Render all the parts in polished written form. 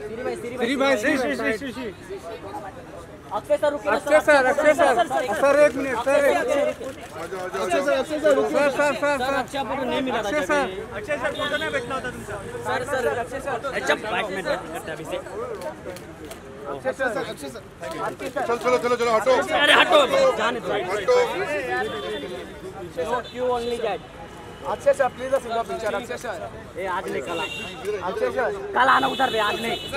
श्री भाई अक्षय सर रुकिए सर एक मिनट सर अक्षय आपको नहीं मिला था अक्षय सर फोटो नहीं बैठना होता तुमचा सर अक्षय सर जब 5 मिनट करते अभी से चलो हटो अरे हटो जाने दो क्यों only that Akshay sir please single picture Akshay sir ए आज नहीं कल अक्षय सर कल आना उधर पे आज नहीं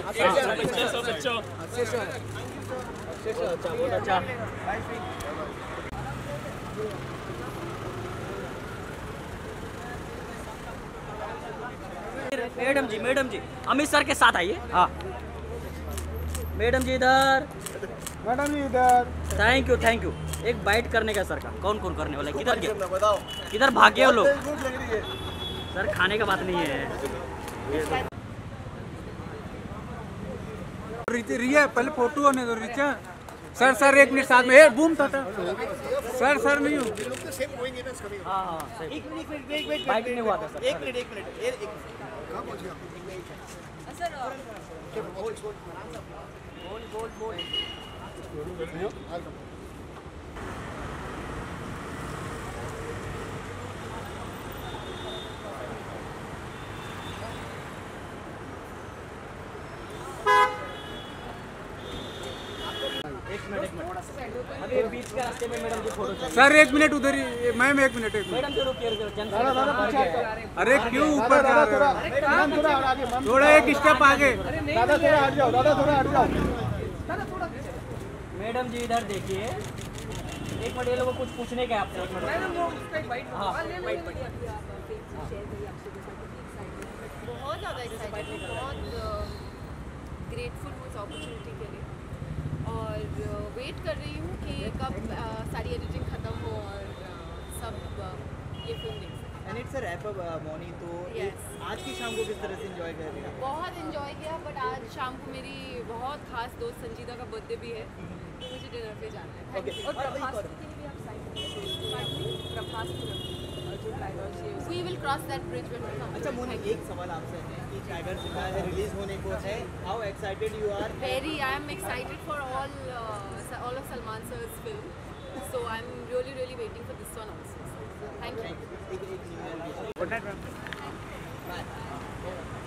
अक्षय सर अच्छा मैडम जी अमित सर के साथ आइए। हाँ मैडम जी इधर थैंक यू एक बाइट करने का सर का कौन करने वाला है किधर गया किधर भाग गए वो लोग सर खाने का बात नहीं है रिया पहले फोटो होने दो रिचा सर एक मिनट साथ में बूम था सर नहीं हो हाँ एक मिनट बाइट नहीं हुआ था सर एक मिनट बोल एक मिनट अभी बीच के रास्ते में मैडम की फोटो चाहिए सर एक मिनट उधर ही मैम एक मिनट मैडम जरूर केयर करो अरे क्यों ऊपर थोड़ा एक स्टेप आगे दादा थोड़ा हट जाओ मैडम जी इधर देखिए एक मिनट ये लोगों को कुछ पूछने का आपसे एक मिनट बहुत ज़्यादा एक्साइटेड बहुत ग्रेटफुल हूँ इस अपॉर्चुनिटी के लिए और वेट कर रही हूँ कि कब सारी एडिटिंग ख़त्म हो और सब ये फिल्म देख सकें। And it's a wrap up morning तो आज की शाम को किस तरह से एंजॉय कर रही हैं? बहुत इन्जॉय किया बट आज शाम को मेरी बहुत खास दोस्त संजीदा का बर्थडे भी है तो मुझे डिनर पे जाना है। Okay. और प्रभास के लिए भी आप side we will cross that bridge when we come. अच्छा मोनी एक सवाल आपसे है कि टाइगर जिंदा है रिलीज होने को है how excited you are? Very, I am excited for all of Salman sir's film. So I'm really waiting for this one also. Thank you. Good night ma'am